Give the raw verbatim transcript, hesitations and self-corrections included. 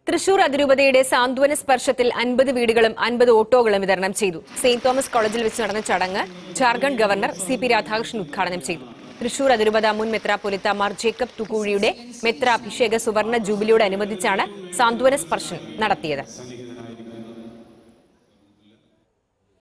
തൃശൂർ അതിരൂപതയുടെ സാന്ത്വന സ്പർശത്തിൽ അൻപത് വീടുകളും അൻപത് ഓട്ടോകളും വിതരണം ചെയ്തു. സെയിന്റ് തോമസ് കോളേജിൽ വെച്ച് നടന്ന ചടങ്ങ് Jharkhand governor C P Radhakrishnan ഉദ്ഘാടനം ചെയ്തു. തൃശൂർ അതിരൂപത മുൻ മെത്രാപ്പൊലീത്ത മാർ ജേക്കബ് തുകൂഴിയുടെ മെത്രാഭിഷേക സുവർണ ജൂബിലിയോടനുബന്ധിച്ചാണ് സാന്ത്വന സ്പർശനം നടത്തിയത്.